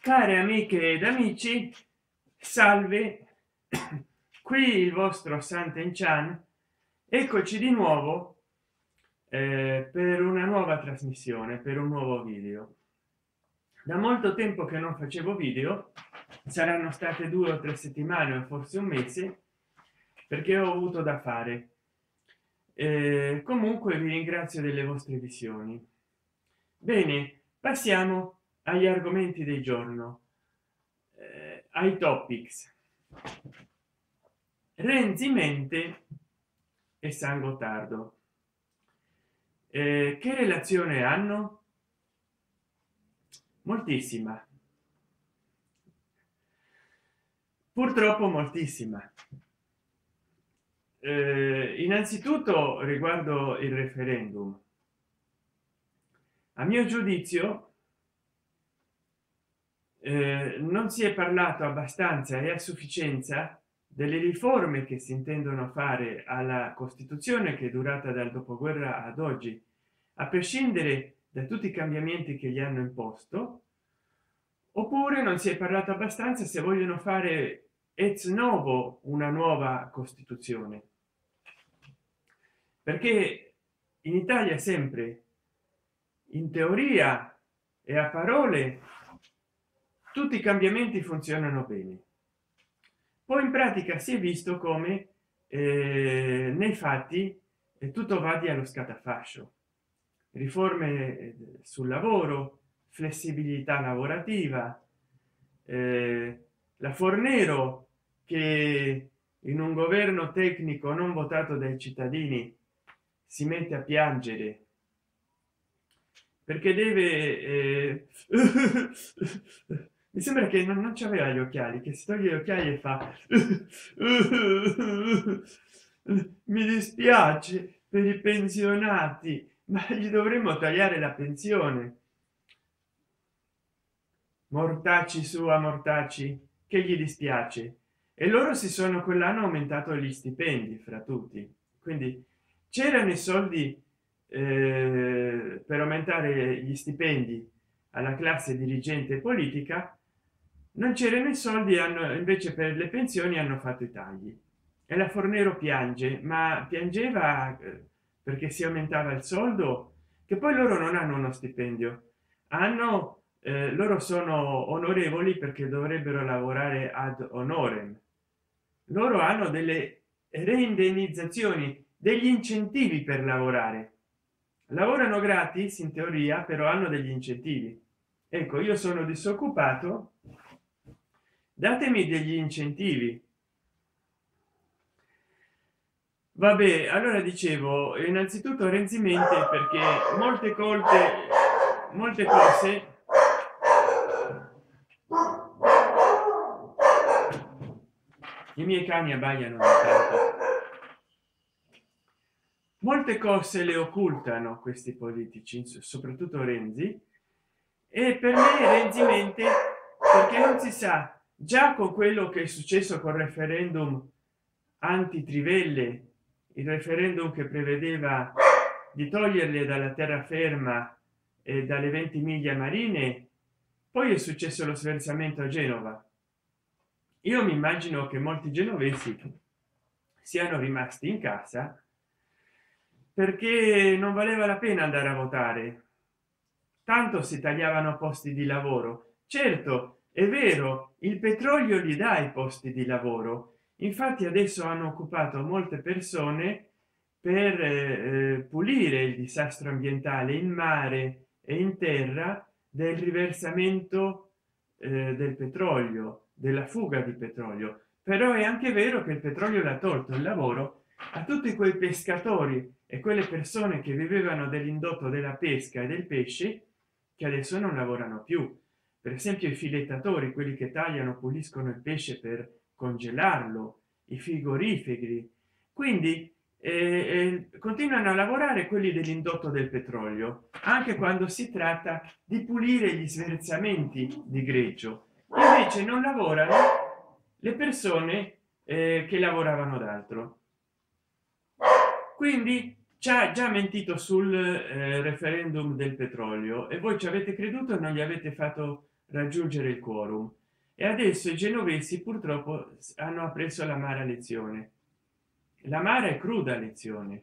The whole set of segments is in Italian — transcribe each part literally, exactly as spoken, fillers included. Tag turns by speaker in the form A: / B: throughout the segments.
A: Care amiche ed amici, salve, qui il vostro Santen Chan. Eccoci di nuovo eh, per una nuova trasmissione, per un nuovo video. Da molto tempo che non facevo video, saranno state due o tre settimane o forse un mese, perché ho avuto da fare. Eh, comunque vi ringrazio delle vostre visioni. Bene, passiamo agli argomenti del giorno, eh, ai topics. Renzi mente e San Gottardo. Eh, che relazione hanno? Moltissima, purtroppo moltissima. Eh, innanzitutto riguardo il referendum, a mio giudizio eh, non si è parlato abbastanza e a sufficienza delle riforme che si intendono fare alla Costituzione, che è durata dal dopoguerra ad oggi, a prescindere da tutti i cambiamenti che gli hanno imposto. Oppure non si è parlato abbastanza se vogliono fare ex novo una nuova Costituzione, perché in Italia sempre, in teoria e a parole, tutti i cambiamenti funzionano bene, poi in pratica si è visto come eh, nei fatti eh, tutto va di allo scatafascio. Riforme eh, sul lavoro, flessibilità lavorativa, eh, la Fornero che in un governo tecnico non votato dai cittadini si mette a piangere perché deve eh... mi sembra che non, non c'aveva gli occhiali, che si toglie gli occhiali e fa mi dispiace per i pensionati, ma gli dovremmo tagliare la pensione. Mortacci sua mortacci, che gli dispiace. E loro si sono quell'anno aumentato gli stipendi fra tutti, quindi c'erano i soldi eh, per aumentare gli stipendi alla classe dirigente politica, non c'erano i soldi, hanno invece per le pensioni hanno fatto i tagli. E la Fornero piange, ma piangeva eh, perché si aumentava il soldo, che poi loro non hanno uno stipendio, hanno eh, loro sono onorevoli perché dovrebbero lavorare ad honorem. Loro hanno delle reindennizzazioni, degli incentivi per lavorare, lavorano gratis in teoria, però hanno degli incentivi. Ecco, io sono disoccupato, datemi degli incentivi. Vabbè, allora dicevo, innanzitutto Renzi mente perché molte colte molte cose i miei cani abbaiano tanto. Molte cose le occultano questi politici, soprattutto Renzi, e per me Renzi mente perché non si sa, già con quello che è successo col referendum anti trivelle, il referendum che prevedeva di toglierle dalla terraferma e dalle venti miglia marine, poi è successo lo sversamento a Genova. Io mi immagino che molti genovesi siano rimasti in casa perché non valeva la pena andare a votare, tanto si tagliavano posti di lavoro. Certo, è vero, il petrolio gli dà i posti di lavoro, infatti adesso hanno occupato molte persone per eh, pulire il disastro ambientale in mare e in terra del riversamento eh, del petrolio, della fuga di petrolio. Però è anche vero che il petrolio l'ha tolto il lavoro a tutti quei pescatori e quelle persone che vivevano dell'indotto della pesca e del pesce, che adesso non lavorano più. Per esempio i filettatori, quelli che tagliano, puliscono il pesce per congelarlo, i frigoriferi. Quindi eh, eh, continuano a lavorare quelli dell'indotto del petrolio, anche quando si tratta di pulire gli sversamenti di greggio. Invece non lavorano le persone eh, che lavoravano d'altro. Quindi ci ha già mentito sul eh, referendum del petrolio, e voi ci avete creduto e non gli avete fatto raggiungere il quorum, e adesso i genovesi purtroppo hanno appreso l'amara lezione, l'amara e cruda lezione.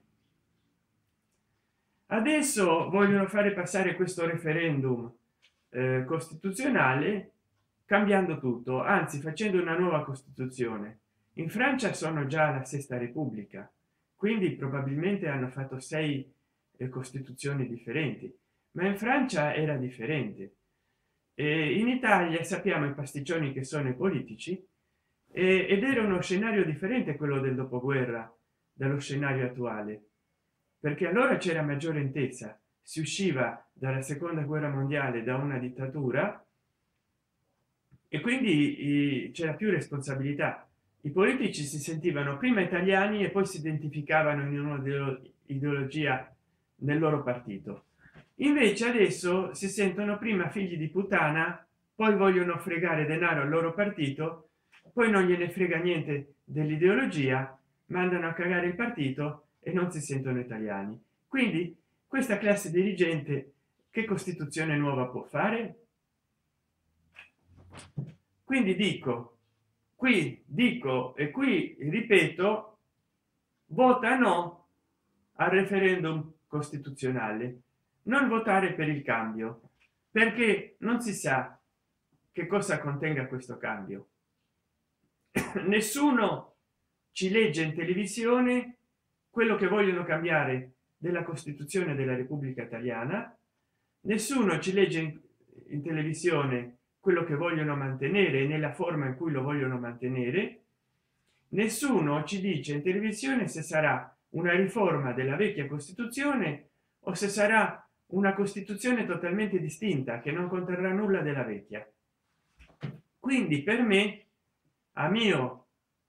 A: Adesso vogliono fare passare questo referendum eh, costituzionale, cambiando tutto, anzi facendo una nuova costituzione. In Francia sono già la sesta repubblica, quindi probabilmente hanno fatto sei eh, costituzioni differenti, ma in Francia era differente. E in Italia sappiamo i pasticcioni che sono i politici, e, ed era uno scenario differente quello del dopoguerra dallo scenario attuale, perché allora c'era maggiore intesa, si usciva dalla seconda guerra mondiale da una dittatura, e quindi c'era più responsabilità. I politici si sentivano prima italiani e poi si identificavano in un'ideologia nel loro partito. Invece adesso si sentono prima figli di puttana, poi vogliono fregare denaro al loro partito, poi non gliene frega niente dell'ideologia, mandano a cagare il partito e non si sentono italiani. Quindi questa classe dirigente che costituzione nuova può fare? Quindi dico, qui dico e qui ripeto, vota no al referendum costituzionale, non votare per il cambio, perché non si sa che cosa contenga questo cambio. Nessuno ci legge in televisione quello che vogliono cambiare della Costituzione della Repubblica Italiana, nessuno ci legge in, in televisione quello che vogliono mantenere nella forma in cui lo vogliono mantenere, nessuno ci dice in televisione se sarà una riforma della vecchia Costituzione o se sarà una Costituzione totalmente distinta che non conterrà nulla della vecchia. Quindi per me, a mio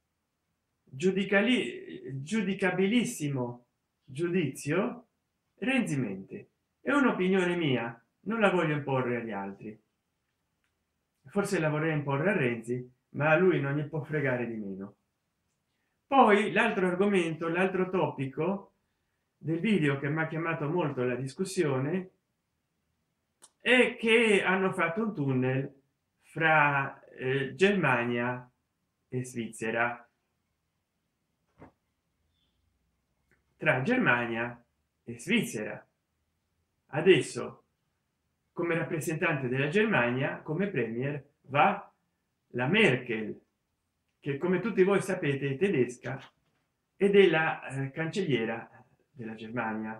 A: giudicali giudicabilissimo giudizio, Renzi mente. È un'opinione mia, non la voglio imporre agli altri, forse la vorrei imporre a Renzi, ma a lui non gli può fregare di meno. Poi l'altro argomento, l'altro topico del video che mi ha chiamato molto la discussione è che hanno fatto un tunnel fra eh, Germania e Svizzera, tra Germania e Svizzera. Adesso come rappresentante della Germania, come premier, va la Merkel, che come tutti voi sapete è tedesca ed è la eh, cancelliera della Germania.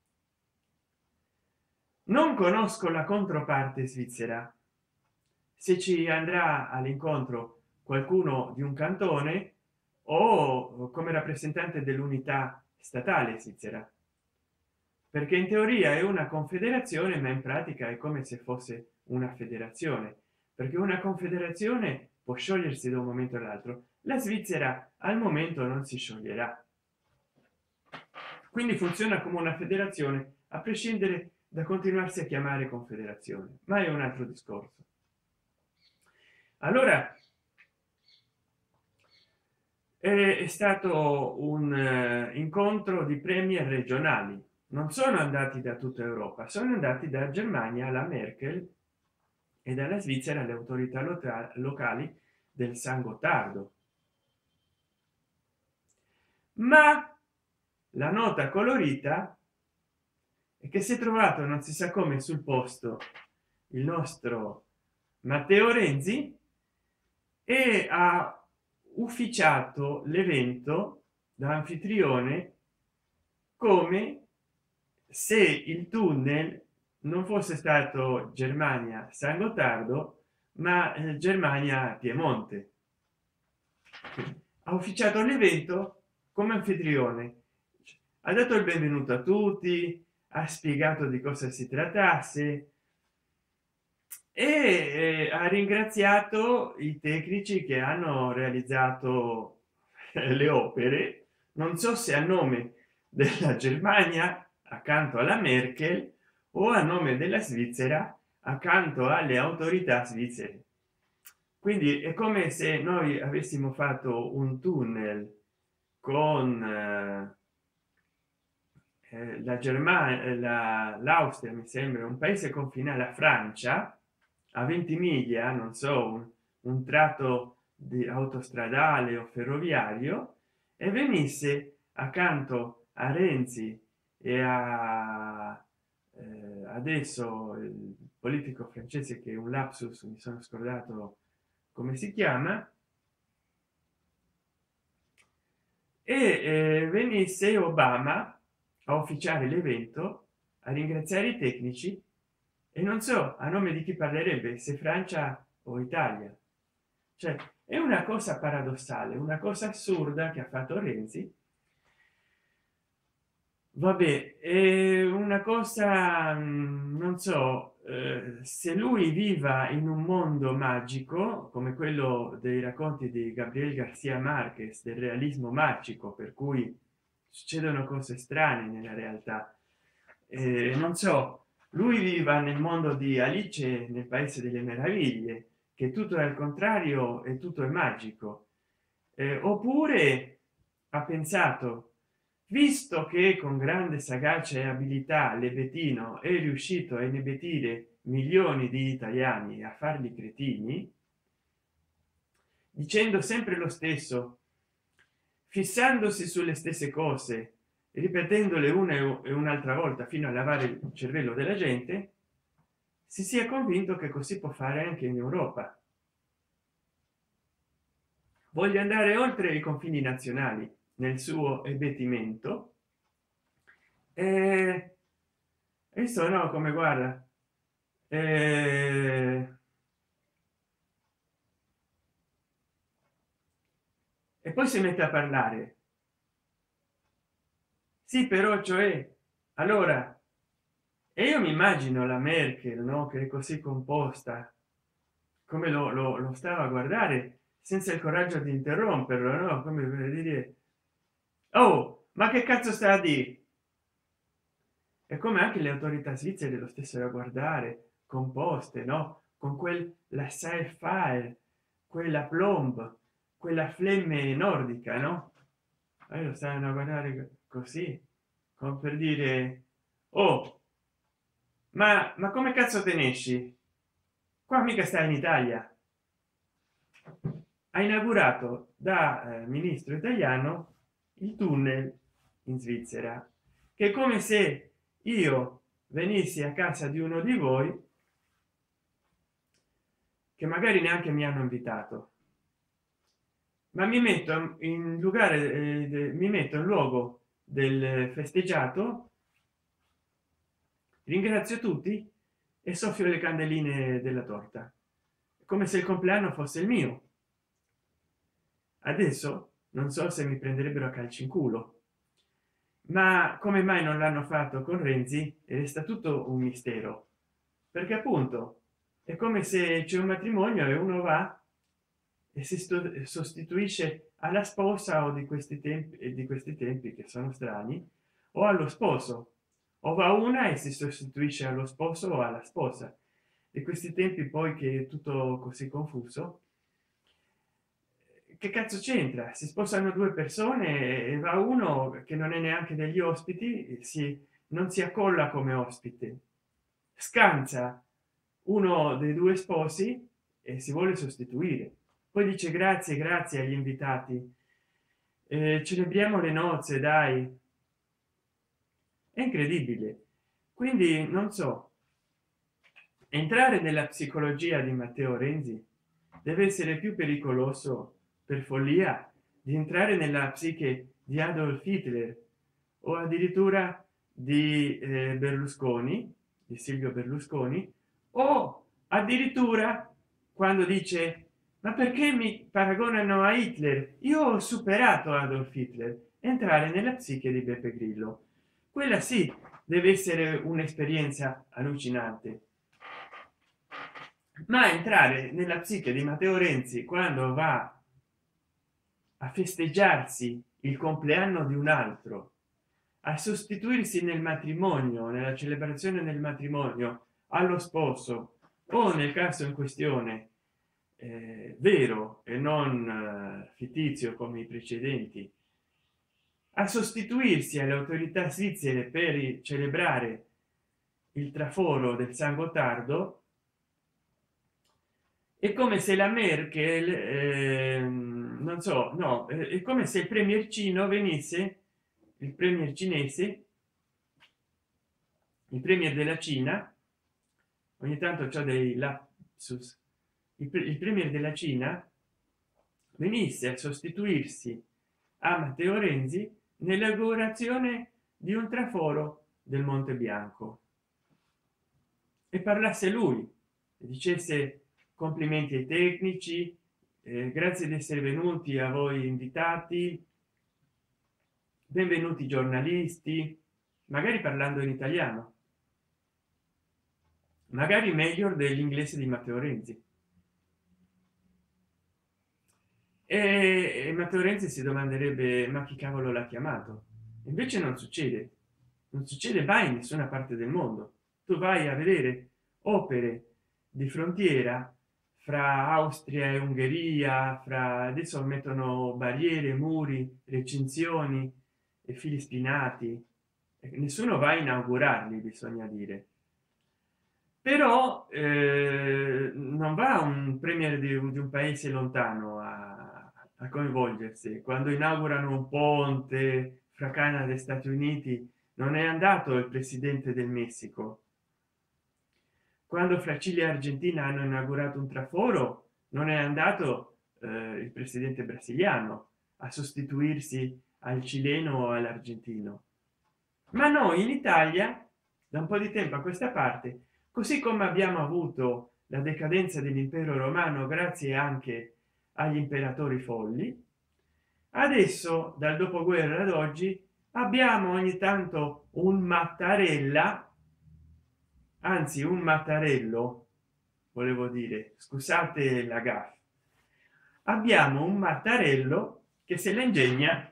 A: Non conosco la controparte svizzera, se ci andrà all'incontro qualcuno di un cantone o come rappresentante dell'unità statale svizzera, perché in teoria è una confederazione ma in pratica è come se fosse una federazione, perché una confederazione può sciogliersi da un momento all'altro, la Svizzera al momento non si scioglierà, quindi funziona come una federazione a prescindere da continuarsi a chiamare confederazione, ma è un altro discorso. Allora è stato un uh, incontro di premier regionali, non sono andati da tutta Europa, sono andati da Germania alla Merkel e dalla Svizzera alle autorità locali del San Gottardo. Ma la nota colorita è che si è trovato non si sa come sul posto il nostro Matteo Renzi e ha ufficiato l'evento da anfitrione come se il tunnel non fosse stato Germania San Gottardo ma eh, Germania Piemonte. Ha ufficiato l'evento come anfitrione, ha dato il benvenuto a tutti, ha spiegato di cosa si trattasse e eh, ha ringraziato i tecnici che hanno realizzato le opere, non so se a nome della Germania accanto alla Merkel o a nome della Svizzera accanto alle autorità svizzere. Quindi è come se noi avessimo fatto un tunnel con eh, la Germania, l'Austria, mi sembra un paese confinale a Francia, a venti miglia, non so, un, un tratto di autostradale o ferroviario, e venisse accanto a Renzi e a eh, adesso il politico francese, che è un lapsus, mi sono scordato come si chiama, e eh, venisse Obama a ufficiare l'evento, a ringraziare i tecnici, e non so a nome di chi parlerebbe, se Francia o Italia. Cioè è una cosa paradossale, una cosa assurda che ha fatto Renzi. Vabbè, è una cosa, mm, non so, eh, se lui viva in un mondo magico come quello dei racconti di Gabriel García Márquez, del realismo magico, per cui succedono cose strane nella realtà. Eh, non so, lui viva nel mondo di Alice nel paese delle meraviglie, che tutto è al contrario e tutto è magico. Eh, oppure ha pensato, visto che con grande sagacia e abilità Levetino è riuscito a inebetire milioni di italiani, a farli cretini, dicendo sempre lo stesso, fissandosi sulle stesse cose, ripetendole una e un'altra volta fino a lavare il cervello della gente, si sia convinto che così può fare anche in Europa. Voglio andare oltre i confini nazionali nel suo ebetimento, e visto, no, come guarda, eh, e poi si mette a parlare. Sì, però, cioè, allora, e io mi immagino la Merkel, no, che è così composta, come lo, lo, lo stava a guardare senza il coraggio di interromperlo, no, come per dire, oh, ma che cazzo sta a dire? E come anche le autorità svizzere lo stessero a guardare composte, no, con quel laissez faire, quella plomb, quella flemme nordica, no, e lo stavano a guardare così, come per dire, oh, ma ma come cazzo te ne esci? Qua mica stai in Italia. Ha inaugurato da eh, ministro italiano il tunnel in Svizzera, che è come se io venissi a casa di uno di voi, che magari neanche mi hanno invitato, ma mi metto in lugar, eh, de- mi metto in luogo del festeggiato, ringrazio tutti e soffio le candeline della torta, come se il compleanno fosse il mio. Adesso non so se mi prenderebbero a calci in culo, ma come mai non l'hanno fatto con Renzi e resta tutto un mistero, perché appunto è come se c'è un matrimonio e uno va e si sto- sostituisce alla sposa, o di questi tempi e di questi tempi che sono strani, o allo sposo, o va una e si sostituisce allo sposo o alla sposa. Di questi tempi poi, che è tutto così confuso, che cazzo c'entra? Si sposano due persone e va uno che non è neanche degli ospiti, si non si accolla come ospite, scansa uno dei due sposi e si vuole sostituire, poi dice grazie grazie agli invitati, eh, celebriamo le nozze, dai. È incredibile. Quindi non so, entrare nella psicologia di Matteo Renzi deve essere più pericoloso, per follia, di entrare nella psiche di Adolf Hitler, o addirittura di eh, Berlusconi, di Silvio Berlusconi, o addirittura quando dice, ma perché mi paragonano a Hitler? Io ho superato Adolf Hitler. Entrare nella psiche di Beppe Grillo, quella sì deve essere un'esperienza allucinante. Ma entrare nella psiche di Matteo Renzi quando va a festeggiarsi il compleanno di un altro, a sostituirsi nel matrimonio, nella celebrazione del matrimonio, allo sposo, o nel caso in questione eh, vero e non eh, fittizio come i precedenti, a sostituirsi alle autorità svizzere per celebrare il traforo del San Gottardo, è come se la Merkel eh, non so, no, è è come se il premier cino venisse, il premier cinese, il premier della Cina, ogni tanto c'ho dei lapsus, il, pre- il premier della Cina venisse a sostituirsi a Matteo Renzi nell'inaugurazione di un traforo del Monte Bianco e parlasse lui e dicesse complimenti ai tecnici, eh, grazie di essere venuti a voi invitati, benvenuti giornalisti, magari parlando in italiano, magari meglio dell'inglese di Matteo Renzi. E, e Matteo Renzi si domanderebbe: ma chi cavolo l'ha chiamato? Invece non succede, non succede mai in nessuna parte del mondo. Tu vai a vedere opere di frontiera fra Austria e Ungheria, fra adesso mettono barriere, muri, recinzioni e fili spinati, e nessuno va a inaugurarli, bisogna dire. Però eh, non va un premier di, di un paese lontano a, a coinvolgersi quando inaugurano un ponte fra Canada e Stati Uniti. Non è andato il presidente del Messico quando fra Cile e Argentina hanno inaugurato un traforo. Non è andato eh, il presidente brasiliano a sostituirsi al cileno o all'argentino. Ma noi in Italia da un po' di tempo a questa parte, così come abbiamo avuto la decadenza dell'impero romano grazie anche agli imperatori folli, adesso dal dopoguerra ad oggi abbiamo ogni tanto un Mattarella, anzi un Mattarello, volevo dire, scusate la gaffe, abbiamo un Mattarello che se la ingegna,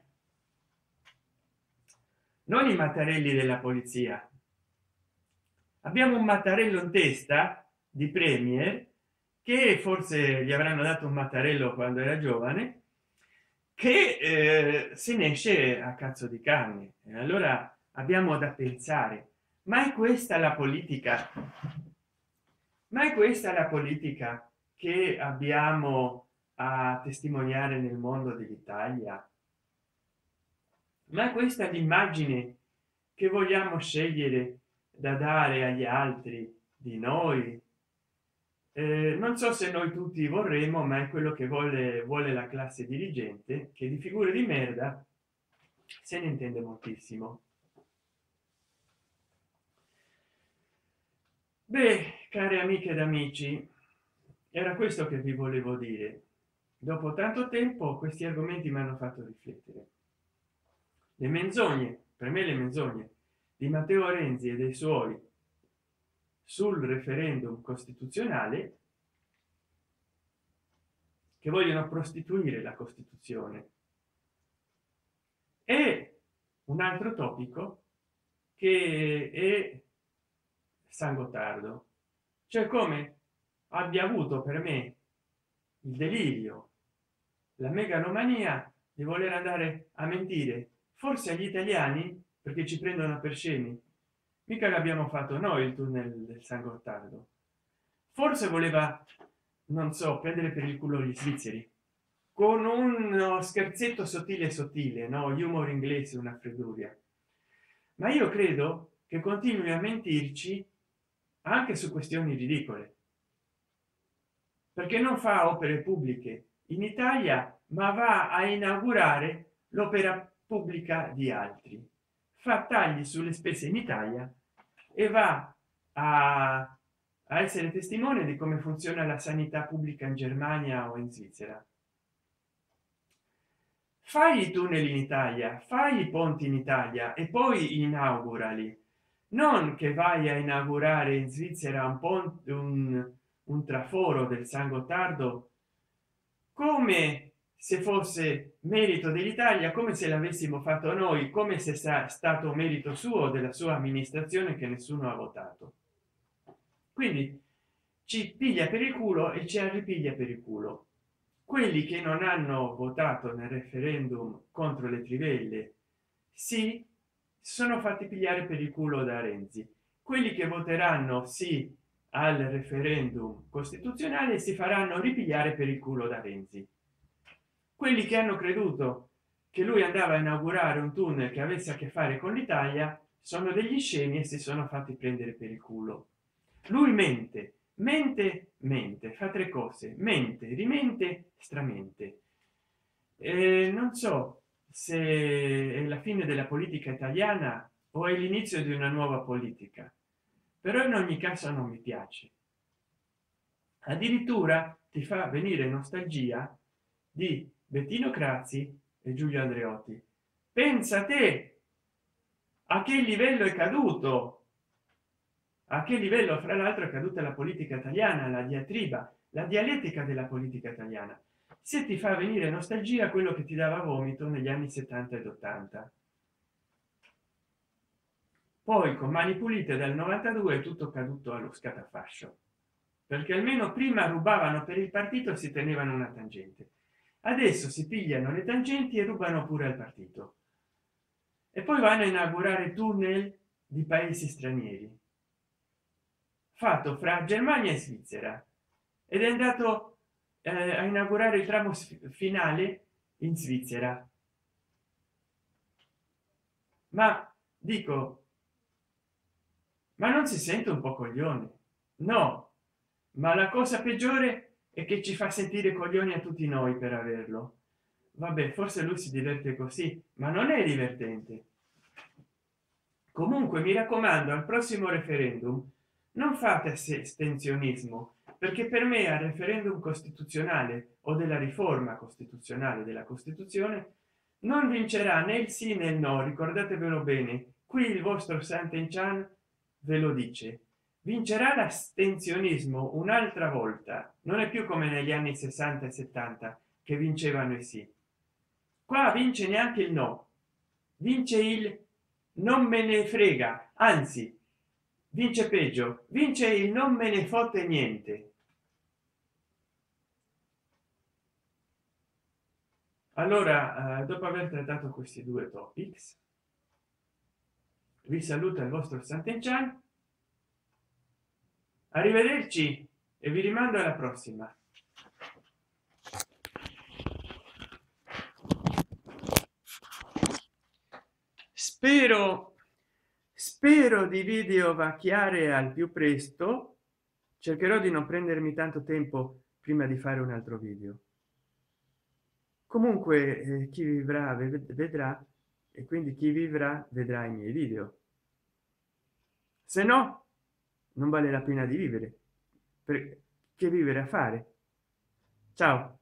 A: non i Mattarelli della polizia, abbiamo un Mattarello in testa di premier, che forse gli avranno dato un Mattarello quando era giovane, che eh, se ne esce a cazzo di cane. E allora abbiamo da pensare: ma è questa la politica, ma è questa la politica che abbiamo a testimoniare nel mondo dell'Italia? Ma è questa l'immagine che vogliamo scegliere da dare agli altri di noi? Eh, non so se noi tutti vorremmo, ma è quello che vuole vuole la classe dirigente, che di figure di merda se ne intende moltissimo. Beh, care amiche ed amici, era questo che vi volevo dire. Dopo tanto tempo questi argomenti mi hanno fatto riflettere. Le menzogne, per me le menzogne di Matteo Renzi e dei suoi sul referendum costituzionale, che vogliono prostituire la Costituzione, e un altro topico che è San Gottardo, cioè come abbia avuto per me il delirio, la megalomania di voler andare a mentire forse agli italiani, perché ci prendono per scemi. Mica l'abbiamo fatto noi il tunnel del San Gottardo. Forse voleva, non so, prendere per il culo gli svizzeri con uno scherzetto sottile sottile, no, humor inglese, una fredduria. Ma io credo che continui a mentirci anche su questioni ridicole, perché non fa opere pubbliche in Italia, ma va a inaugurare l'opera pubblica di altri, fa tagli sulle spese in Italia e va a, a essere testimone di come funziona la sanità pubblica in Germania o in Svizzera. Fai i tunnel in Italia, fai i ponti in Italia e poi inaugurali, non che vai a inaugurare in Svizzera un ponte, un, un traforo del San Gottardo, come se fosse merito dell'Italia, come se l'avessimo fatto noi, come se sia stato merito suo, della sua amministrazione, che nessuno ha votato. Quindi ci piglia per il culo e ci arripiglia per il culo. Quelli che non hanno votato nel referendum contro le trivelle sì, sono fatti pigliare per il culo da Renzi. Quelli che voteranno sì al referendum costituzionale si faranno ripigliare per il culo da Renzi. Quelli che hanno creduto che lui andava a inaugurare un tunnel che avesse a che fare con l'Italia sono degli scemi e si sono fatti prendere per il culo. Lui mente, mente, mente, fa tre cose: mente, rimente, stramente. E non so se è la fine della politica italiana o è l'inizio di una nuova politica, però in ogni caso non mi piace. Addirittura ti fa venire nostalgia di Bettino Craxi e Giulio Andreotti. Pensa te a che livello è caduto, a che livello fra l'altro è caduta la politica italiana, la diatriba, la dialettica della politica italiana. Se ti fa venire nostalgia quello che ti dava vomito negli anni settanta ed ottanta, poi con Mani Pulite dal novantadue è tutto caduto allo scatafascio, perché almeno prima rubavano per il partito e si tenevano una tangente. Adesso si pigliano le tangenti e rubano pure al partito e poi vanno a inaugurare tunnel di paesi stranieri fatto fra Germania e Svizzera, ed è andato eh, a inaugurare il tramo finale in Svizzera. Ma dico, ma non si sente un po' coglione? No, ma la cosa peggiore è che ci fa sentire coglioni a tutti noi per averlo. Vabbè, forse lui si diverte così, ma non è divertente. Comunque mi raccomando, al prossimo referendum non fate astensionismo, perché per me al referendum costituzionale o della riforma costituzionale della Costituzione non vincerà né il sì né il no. Ricordatevelo bene, qui il vostro Sant'Enchan ve lo dice: vincerà l'astensionismo un'altra volta. Non è più come negli anni sessanta e settanta che vincevano i sì. Qua vince neanche il no, vince il non me ne frega, anzi vince peggio, vince il non me ne fotte niente. Allora, eh, dopo aver trattato questi due topics, vi saluta il vostro Sant'Enchan, arrivederci e vi rimando alla prossima. Spero spero di video vacchiare al più presto. Cercherò di non prendermi tanto tempo prima di fare un altro video. Comunque eh, chi vivrà vedrà, e quindi chi vivrà vedrà i miei video. Se no non vale la pena di vivere, perché vivere a fare. Ciao.